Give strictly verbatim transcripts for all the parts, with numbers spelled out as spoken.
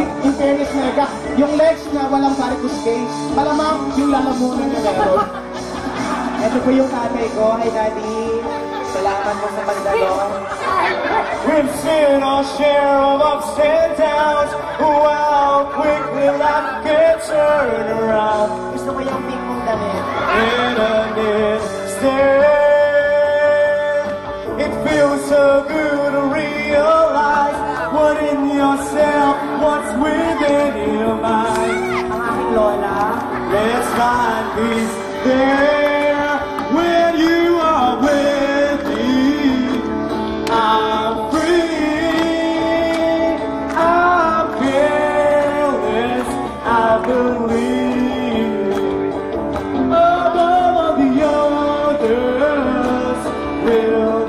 in fairness, Mega, yung legs na walang varicose veins, malamang yung lalamunan na meron. Ito po yung tatay ko. Hi, Daddy. Salamat po sa pagdalo. We've seen our share of ups and downs. Wow, quickly life can turn around. Gusto ko yung pink mong damit. In an instant, it feels so good to realize what in yourself, what's within your mind. Ang aking lola. Let's find peace there when you are with me. I'm free, I'm careless, I believe. Above all the others will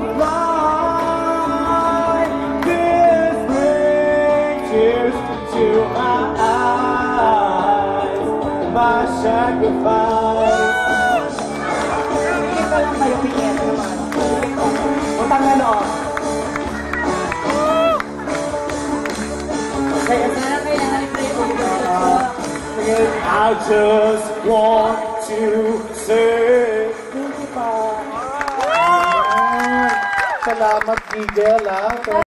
fly. This brings tears to my eyes, my sacrifice. Hindi pa lang kayo pinyet naman. Utang na loob. Kaya sana kailangan ito yung I just want to say Salamat, Miguel, ha?